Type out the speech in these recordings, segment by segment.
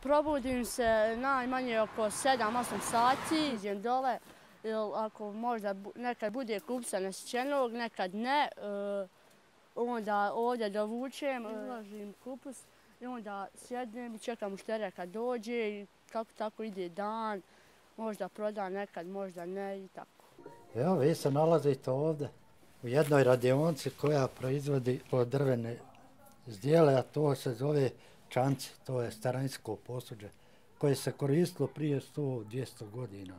Probudim se najmanje oko 7-8 sati, idem dole, ako možda nekad bude kupca nasićenog, nekad ne, onda ovdje dovučem, izložim kupus i onda sjednem i čekam mušterija kad dođe i kako tako ide dan, možda prodam nekad, možda ne i tako. Evo, vi se nalazite ovdje u jednoj radionici koja proizvodi od drvene zdjele, a to se zove čanci, to je starinsko posuđe koje se koristilo prije 100-200 godina.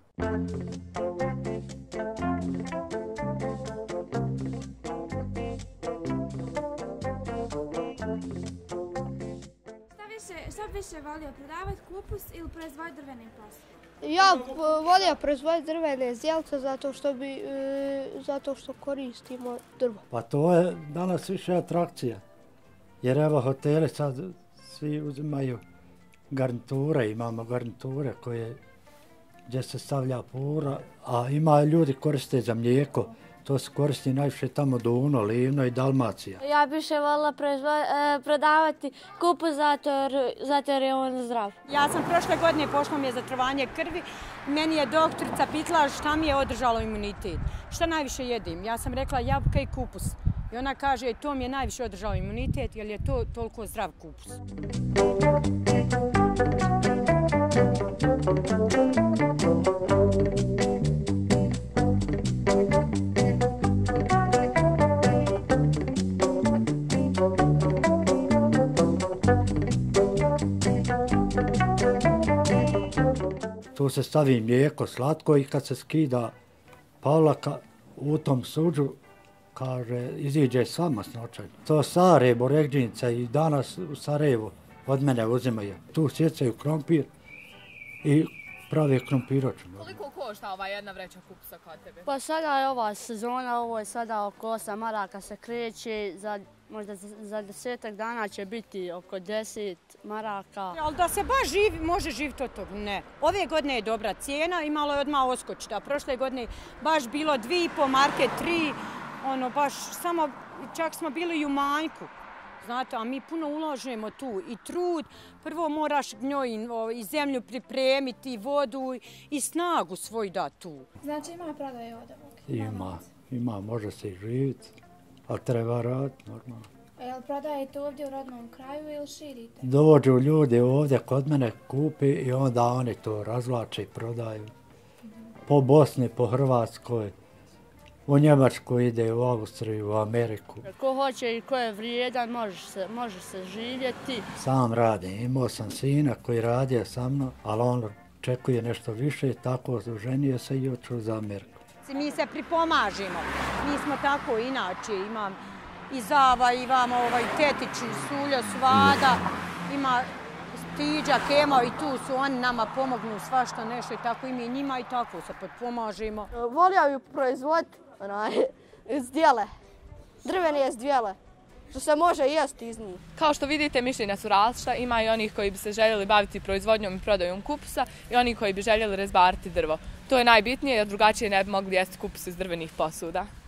Šta bi više volio, prodavati kupus ili proizvoditi drvene posudbe? Ja volio proizvoditi drvene zdjelce zato što koristimo drvo. Pa to je danas više atrakcija, jer evo hoteli sad svi uzimaju garniture, imamo garniture gdje se stavlja pura, a ima ljudi koriste za mlijeko. To se koristi najviše tamo Duno, Livno i Dalmacija. Ja bi više volila prodavati kupus zato jer je on zdrav. Ja sam prošle godine pošla mi je za trovanje krvi. Meni je doktorica pitala šta mi je održalo imunitet. Šta najviše jedim? Ja sam rekla jabuka i kupus. I ona kaže to mi je najviše održalo imunitet jer je to toliko zdrav kupus. Tu se stavi mlijeko slatko i kad se skida pavlaka u tom suđu, kaže, iziđe sva masnoća. To stare Boregdžince i danas u Sarajevu od mene uzimaju. Tu sjecaju krompir i pravi krompiročinu. Koliko košta ova jedna vreća kupusa kod tebe? Pa sada je ova sezona, ovo je sada oko 8 maraka se kreće, možda za 10 dana će biti oko 10 maraka. Ali da se baš može živjeti od toga, ne. Ove godine je dobra cijena i malo je odmah oskočita. Prošle godine baš bilo 2,5 marke, 3, baš samo, čak smo bili i u manjku. Znate, a mi puno ulažemo tu i trud. Prvo moraš gnjoj i zemlju pripremiti, vodu i snagu svoj dati tu. Znači ima prodaje od ovog? Ima, može se i živjeti, ali treba raditi normalno. A jel prodajete ovdje u rodnom kraju ili širite? Dođu ljudi ovdje kod mene, kupi i onda oni to razvlače i prodaju. Po Bosni, po Hrvatskoj. U Njemačku ide, u Austriju, u Ameriku. Ko hoće i ko je vrijedan, može se živjeti. Sam radim. Imao sam sina koji radio sa mnom, ali on očekuje nešto više, tako oženio se i otišao za Ameriku. Mi se pripomažimo. Mi smo tako inače. Imam i Zava, i vama Tetić, Suljo, Svada, ima Stiđa, Kemo i tu su oni nama pomognu svašta nešto i tako i mi njima i tako se potpomažimo. Volio bi proizvoditi zdjele, drvene zdjele, što se može jesti iz njih. Kao što vidite, mišljenja su različita. Ima i onih koji bi se željeli baviti proizvodnjom i prodajom kupusa i oni koji bi željeli rezbariti drvo. To je najbitnije jer drugačije ne bi mogli jesti kupus iz drvenih posuda.